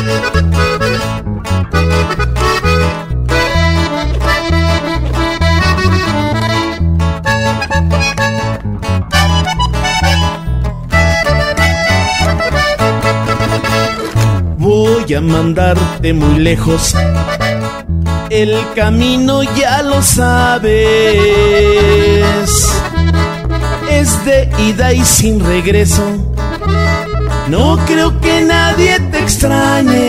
Voy a mandarte muy lejos, el camino ya lo sabes, es de ida y sin regreso. No creo que nadie te extrañe.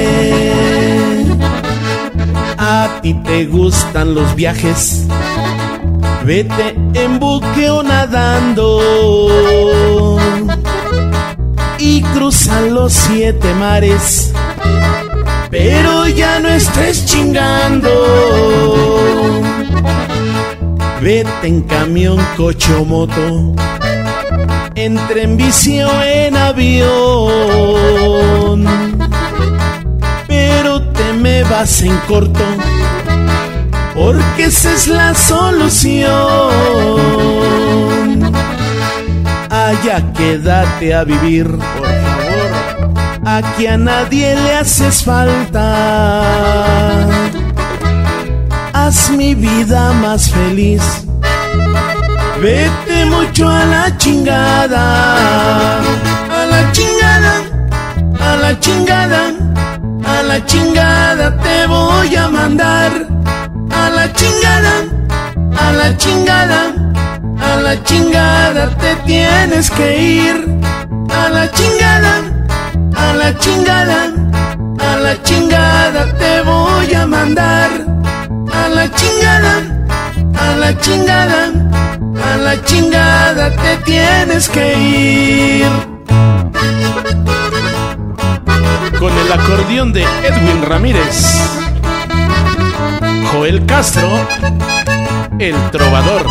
A ti te gustan los viajes, vete en buque o nadando y cruza los 7 mares, pero ya no estés chingando. Vete en camión, coche o moto, entre en bici o en avión, pero te me vas en corto, porque esa es la solución. Allá quédate a vivir, por favor, aquí a nadie le haces falta. Haz mi vida más feliz, vete mucho a la chingada, a la chingada, a la chingada, a la chingada te voy a mandar, a la chingada, a la chingada, a la chingada te tienes que ir, a la chingada, a la chingada, a la chingada te voy a mandar, a la chingada, a la chingada, a la chingada te tienes que ir. Con el acordeón de Edwin Ramírez, Joel Castro, el trovador.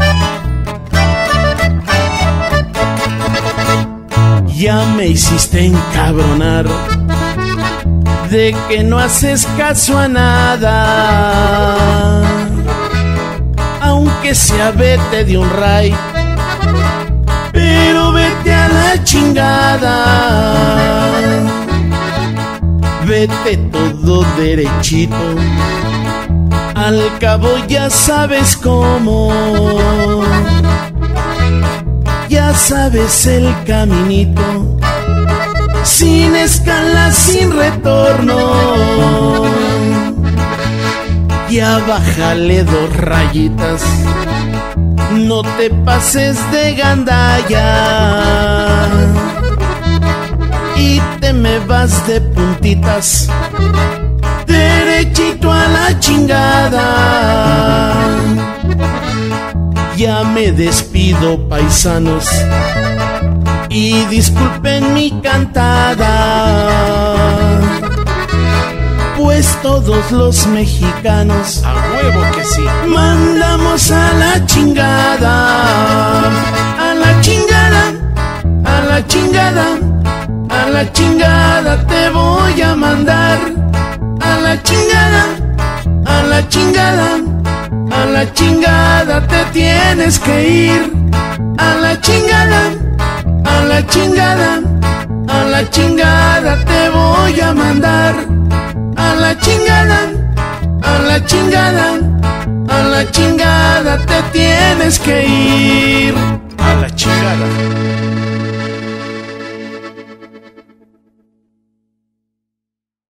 Ya me hiciste encabronar de que no haces caso a nada, aunque sea vete de un ray, pero vete a la chingada. Vete todo derechito, al cabo ya sabes cómo, ya sabes el caminito, sin escalas, sin retorno. Ya bájale 2 rayitas, no te pases de gandalla, y te me vas de puntitas, derechito a la chingada. Ya me despido, paisanos, y disculpen mi cantada, pues todos los mexicanos, a huevo que sí, mandamos a la chingada, a la chingada, a la chingada, a la chingada te voy a mandar, a la chingada, a la chingada, a la chingada te tienes que ir, a la chingada, a la chingada, a la chingada te voy a mandar, a la chingada, a la chingada, a la chingada te tienes que ir, a la chingada.